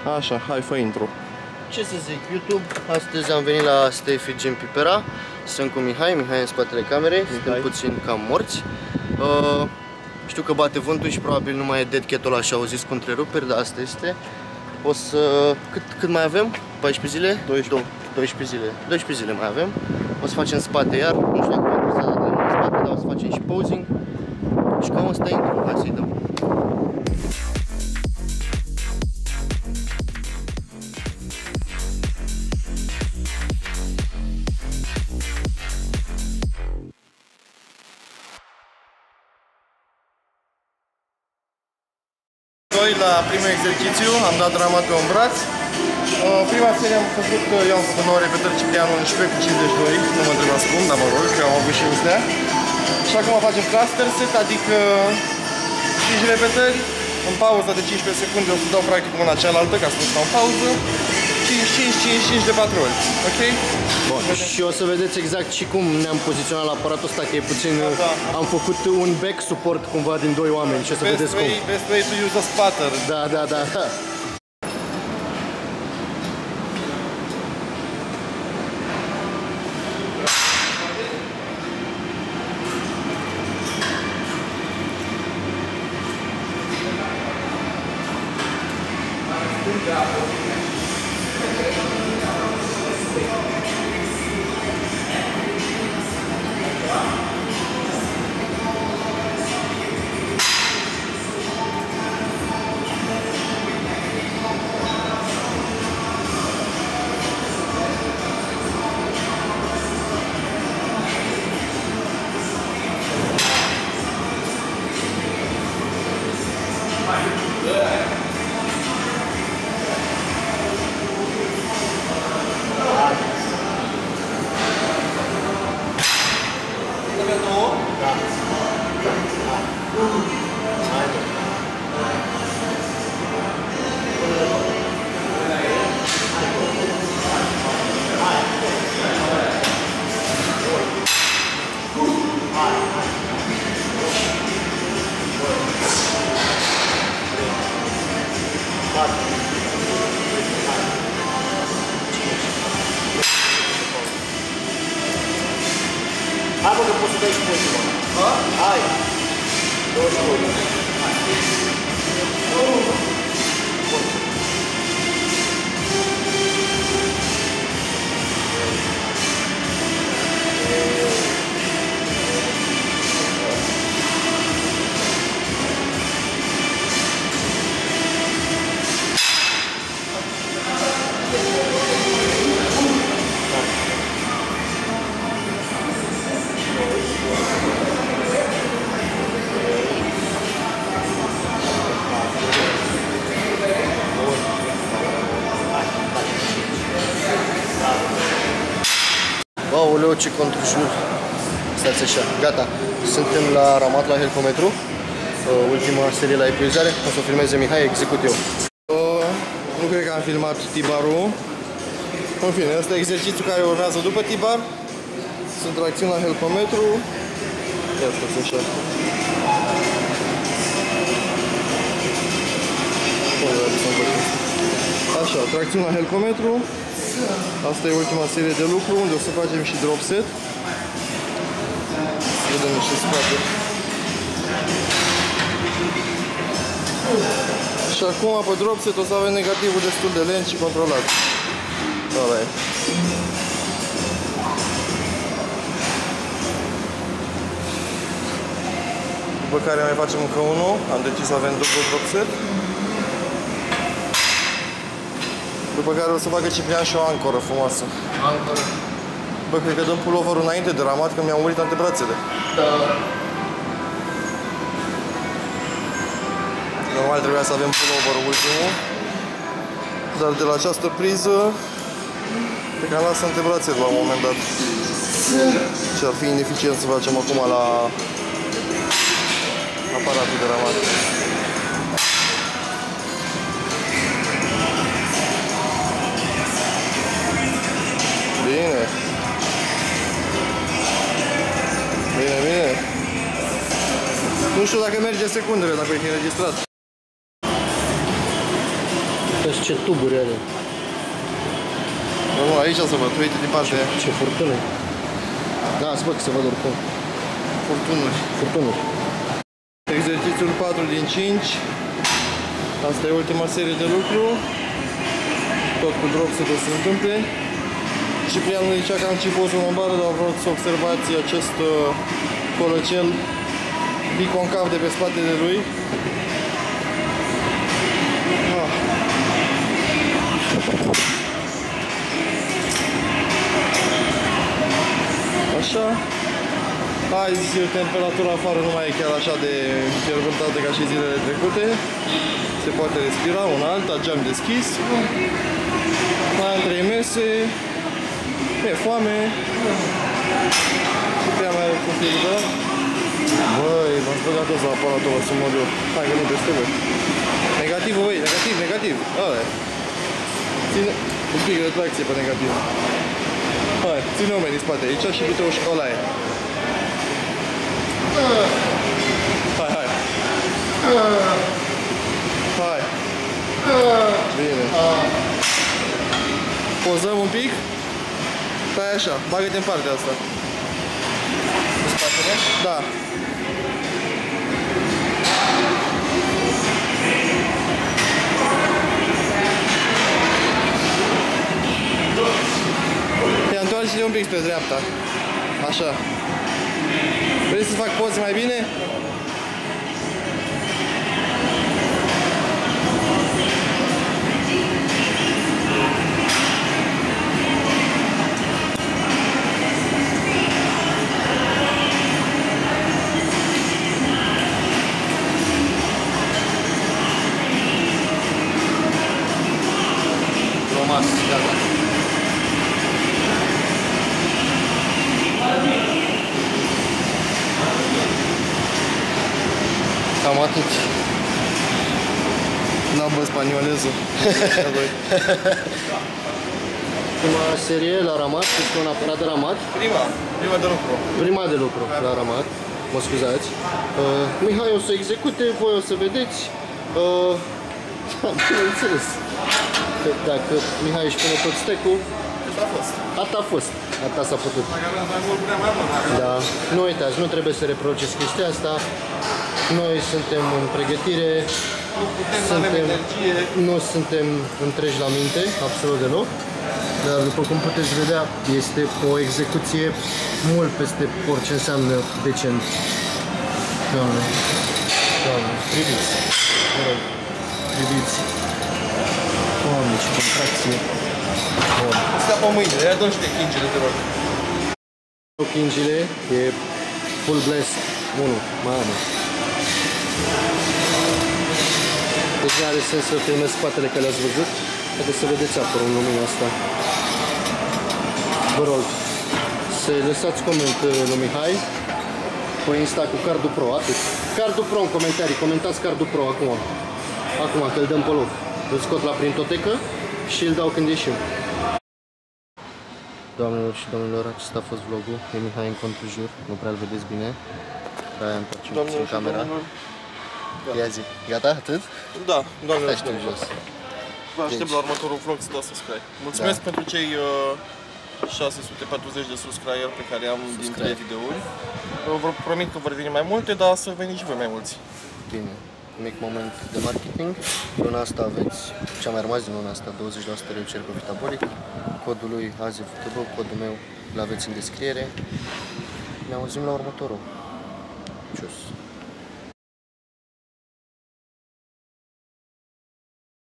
Așa, hai, fă intro. Ce să zic, YouTube, astăzi am venit la Steffi Gym Pipera. Sunt cu Mihai în spatele camerei, suntem puțin cam morți. Știu că bate vântul și probabil nu mai e dead cat-ul ăla și auziți cu întreruperi, dar asta este. O să... Cât mai avem? 14 zile? 12 zile. 12 zile mai avem. O să facem spate iar, nu știu dacă am să dăm spate, dar o să facem și posing. Și cam asta intro, hai să-i dăm. La primul exercițiu am dat rama pe un braț. Prima serie am făcut, eu am făcut 9 repetări, Ciprian 11 cu 52, nu mă întrebați cum, dar mă rog, că am avut și astea. Și acum facem cluster set, adică 5 repetări, în pauză de 15 secunde o să dau practic mâna cealaltă ca să nu stau în pauză. 5 de 4 ori, ok? Bun. Și o să vedeți exact și cum ne-am poziționat la aparatul ăsta, că e puțin... Am făcut un back support cumva din 2 oameni și o să vedeți cum. Best way to use a spatter. Da. Hai, bă, că poți să dai și poziția. Hai! 21. Aoleu, ce contrujur! Stați așa, gata! Suntem la ramat la helcometru. Ultima serie la epuizare. O să o filmeze Mihai, execut eu. Nu cred că am filmat T-bar-ul. În fine, ăsta e exercițiul care urmează după T-bar. Sunt tracțiuni la helcometru. Ia stați așa. Așa, tracțiuni la helcometru. Asta e ultima serie de lucru, unde o să facem și drop set. Vedem niște spate. Și acum, pe drop set, o să avem negativul destul de lent și controlat. Ăla e. După care mai facem încă unul. Am decis să avem dublu drop set. După care o să facă Ciprian și o ancoră frumoasă. Ancoră. Bă, cred că dăm pullover-ul înainte de ramat, că mi-au murit antebrațele. Da. Normal trebuia să avem pullover-ul ultimul. Dar de la această priză, cred că am las antebrațele la un moment dat. Și ar fi ineficient să facem acum la aparatul de ramat. Bine. Bine, bine. Nu știu dacă merge secundele, dacă e înregistrat. Test Ce tuburi are. Nu, aici să văd, uite din parte. Ce furtună. Da, să văd că se văd oricum. Furtunuri. Furtunuri. Exercițiul 4 din 5. Asta e ultima serie de lucru. Tot cu drop să se întâmple. Ciprianul zicea că am ciposul în bară, dar vreau să observați acest colăcel biconcav de pe spatele lui. Așa. Azi temperatura afară nu mai e chiar așa de fierbântată ca și zilele trecute. Se poate respira una alta, geam deschis. Mai am 3 mese. E foame. Și prea mai configurat. Băi, m-am băgat ăsta aparatul ăla să mor eu. Hai că nu peste voi. Negativ, băi, negativ, negativ. Ăla e. Ține un pic de retracție pe negativ. Hai, ține oamenii în spate aici și du-te o școlaie. Hai, hai. Hai. Bine. Pozăm un pic. Stai așa, bagă-te în partea asta. În spatele? Da. Ia, întoarce-te un pic spre dreapta. Așa. Vrei să fac poze mai bine? Rămas, gata. Cam atât. N-am văzut spanioleză. Prima serie la ramat, este un aparat de ramat. Prima de lucru. Prima de lucru la ramat, mă scuzați. Mihai o să execute, voi o să vedeți. Bineînțeles. Dacă Mihai își pune tot stecul, atât a fost. Atât s-a putut. Da. Nu uitați, nu trebuie să reproduceți chestia asta. Noi suntem în pregătire. Nu suntem întregi la minte, absolut deloc. Dar după cum puteți vedea, este o execuție mult peste orice înseamnă decent. Doamne, Doamne, priviți, vă rog, priviți. Doamne, ce contracție. Bun. Scapă mâinile, ia dă niște chingile, te rog. Chingile e full blast 1, mamă. Deci nu are sens să filmez spatele că le-ați văzut. Haideți să vedeți apărul în lumina asta. Vă rog să lăsați coment lui Mihai pe Insta cu Cardul Pro, atât. Cardul Pro în comentarii, comentați Cardul Pro acum. Acum că îl dăm pe loc. Îl scot la printotecă și îl dau când ieșim. Doamnelor și domnilor, acesta a fost vlogul. E Mihai în contrujur, nu prea-l vedeți bine. Aia întorcem puțin camera. Ia zi, gata? Atât? Da, doamnelor și domnilor. Vă aștept la următorul vlog să dați subscribe. Mulțumesc pentru cei 640 de subscriberi pe care am dintre videouri. Vă promit că vor veni mai multe, dar să veniți și voi mai mulți. Bine. Mic moment de marketing. Luna asta aveți, ce-a mai rămas din luna asta, 20% reducere profitabolic. Codul lui AZFTB, codul meu, îl aveți în descriere. Ne auzim la următorul. Cius.